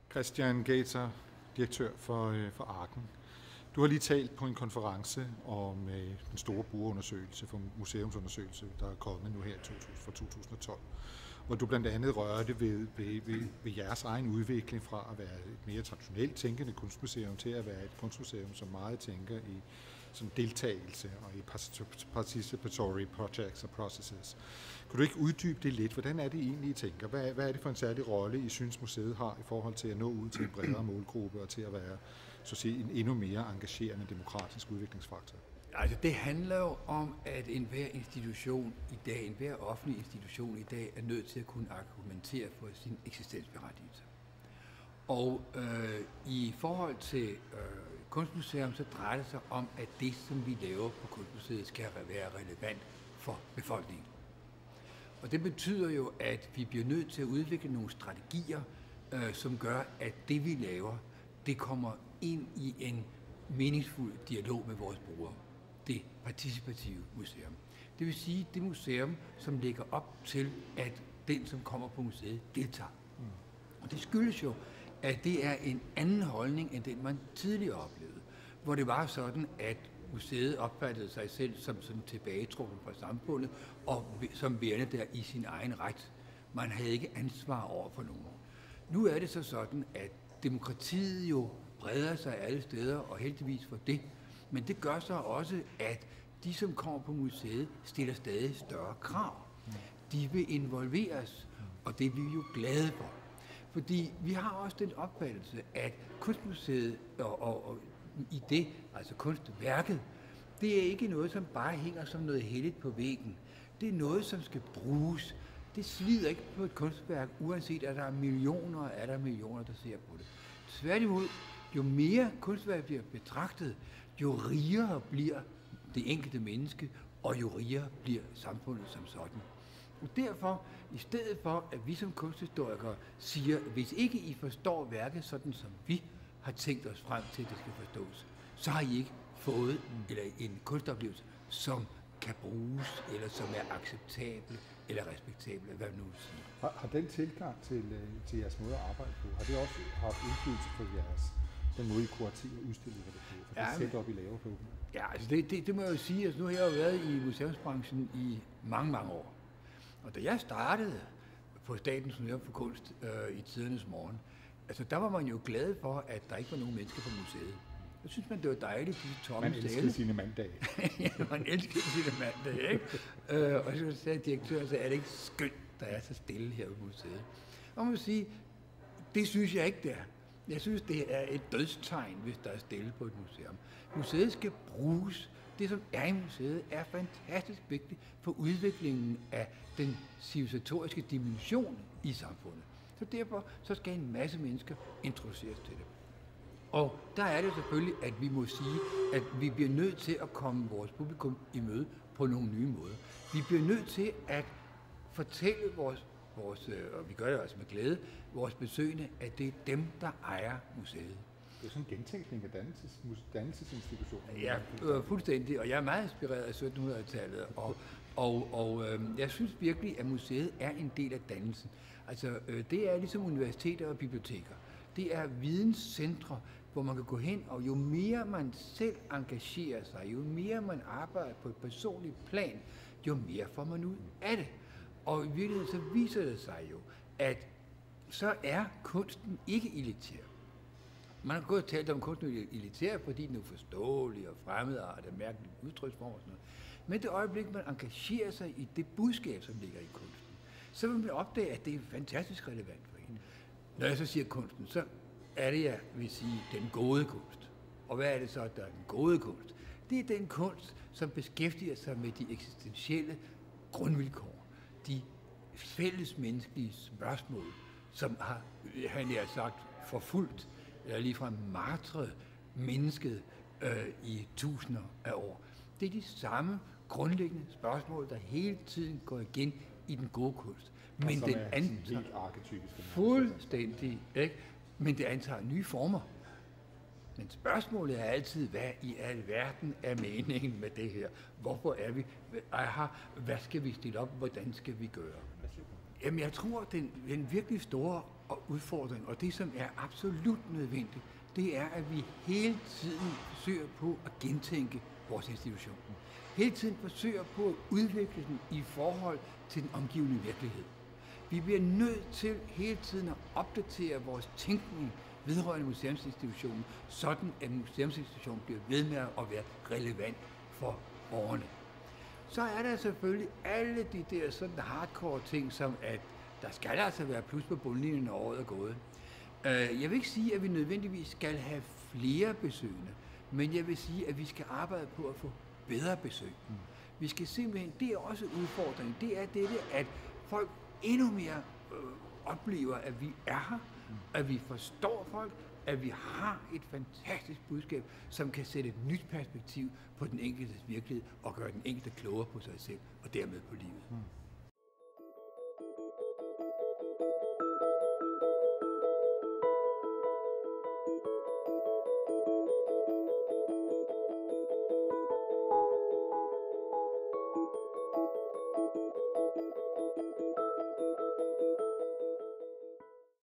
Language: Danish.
Christian Gator, direktør for Arken. Du har lige talt på en konference om den store brugerundersøgelse, for museumsundersøgelse, der er kommet nu her fra 2012, hvor du blandt andet rørte ved jeres egen udvikling fra at være et mere traditionelt tænkende kunstmuseum til at være et kunstmuseum, som meget tænker i som deltagelse og i participatory projects og processes. Kan du ikke uddybe det lidt? Hvordan er det egentlig, I tænker? Hvad er det for en særlig rolle, I synes, museet har i forhold til at nå ud til en bredere målgruppe og til at være så at sige, en endnu mere engagerende demokratisk udviklingsfaktor? Altså, det handler jo om, at enhver institution i dag, enhver offentlig institution i dag, er nødt til at kunne argumentere for sin eksistensberettigelse. Og i forhold til Kunstmuseum, så drejer det sig om, at det, som vi laver på Kunstmuseet, skal være relevant for befolkningen. Og det betyder jo, at vi bliver nødt til at udvikle nogle strategier, som gør, at det, vi laver, det kommer ind i en meningsfuld dialog med vores brugere. Det participative museum. Det vil sige det museum, som lægger op til, at den, som kommer på museet, deltager. Og det skyldes jo, at det er en anden holdning, end den man tidligere oplevede, hvor det var sådan, at museet opfattede sig selv som tilbagetrukken fra samfundet, og som værende der i sin egen ret. Man havde ikke ansvar over for nogen. Nu er det så sådan, at demokratiet jo breder sig alle steder, og heldigvis for det, men det gør så også, at de, som kommer på museet, stiller stadig større krav. De vil involveres, og det er vi jo glade for. Fordi vi har også den opfattelse, at Kunstmuseet og i det, altså kunstværket, det er ikke noget, som bare hænger som noget helligt på væggen. Det er noget, som skal bruges. Det slider ikke på et kunstværk, uanset at der er millioner, der ser på det. Tværtimod, jo mere kunstværk bliver betragtet, jo rigere bliver det enkelte menneske, og jo rigere bliver samfundet som sådan. Og derfor, i stedet for, at vi som kunsthistorikere siger, at hvis ikke I forstår værket sådan, som vi har tænkt os frem til, at det skal forstås, så har I ikke fået en kunstoplevelse, som kan bruges, eller som er acceptabel eller respektabel, hvad nu siger. Har den tilgang til jeres måde at arbejde på, har det også haft indflydelse på den måde, I kuraterer udstillinger på, for det setup, I laver på? Ja, altså det må jeg jo sige. Altså nu har jeg jo været i museumsbranchen i mange år. Og da jeg startede på Statens Museum for Kunst i tidernes morgen, altså der var man jo glad for, at der ikke var nogen mennesker på museet. Jeg synes man, det var dejligt, de tomme stale. Man elskede sine mandage. Ja, man elskede sine mandage, ikke? Og så sagde direktøren, så er det ikke skønt, der er så stille her på museet. Og man må sige, det synes jeg ikke, det er. Jeg synes, det er et dødstegn, hvis der er stille på et museum. Museet skal bruges. Det, som er i museet, er fantastisk vigtigt for udviklingen af den civilisatoriske dimension i samfundet. Så derfor så skal en masse mennesker introduceres til det. Og der er det selvfølgelig, at vi må sige, at vi bliver nødt til at komme vores publikum i møde på nogle nye måder. Vi bliver nødt til at fortælle vores og vi gør det altså med glæde, vores besøgende, at det er dem, der ejer museet. Det er sådan en gentænkning af dannelsesinstitutioner. Ja, fuldstændig, og jeg er meget inspireret af 1700-tallet, og jeg synes virkelig, at museet er en del af dannelsen. Altså, det er ligesom universiteter og biblioteker. Det er videnscentre, hvor man kan gå hen, og jo mere man selv engagerer sig, jo mere man arbejder på et personligt plan, jo mere får man ud af det. Og i virkeligheden så viser det sig jo, at så er kunsten ikke elitær. Man har gået og talt om kunsten er elitær, fordi den er uforståelig og fremmedartet, mærkelig udtryksform og sådan noget. Men det øjeblik, man engagerer sig i det budskab, som ligger i kunsten, så vil man opdage, at det er fantastisk relevant for en. Når jeg så siger kunsten, så er det, jeg vil sige, den gode kunst. Og hvad er det så, der er den gode kunst? Det er den kunst, som beskæftiger sig med de eksistentielle grundvilkår. De fælles menneskelige spørgsmål, som har, han har sagt, forfulgt, eller ligefrem martret mennesket i tusinder af år. Det er de samme grundlæggende spørgsmål, der hele tiden går igen i den gode kunst. Men den antager helt arketypisk. Fuldstændig, ikke? Men det antager nye former. Men spørgsmålet er altid, hvad i alverden er meningen med det her? Hvorfor er vi? Hvad skal vi stille op? Hvordan skal vi gøre? Jamen, jeg tror, den virkelig store udfordring, og det som er absolut nødvendigt, det er, at vi hele tiden forsøger på at gentænke vores institution. Hele tiden forsøger på at udvikle den i forhold til den omgivende virkelighed. Vi bliver nødt til hele tiden at opdatere vores tænkning vedrørende museumsinstitutionen, sådan at museumsinstitutionen bliver ved med at være relevant for borgerne. Så er der selvfølgelig alle de der sådan hardcore ting, som at der skal altså være plus på bundlinjen, når året er gået. Jeg vil ikke sige, at vi nødvendigvis skal have flere besøgende, men jeg vil sige, at vi skal arbejde på at få bedre besøg. Vi skal simpelthen, det er også udfordringen, det er dette, at folk endnu mere oplever, at vi er her, at vi forstår folk, at vi har et fantastisk budskab, som kan sætte et nyt perspektiv på den enkeltes virkelighed og gøre den enkelte klogere på sig selv og dermed på livet.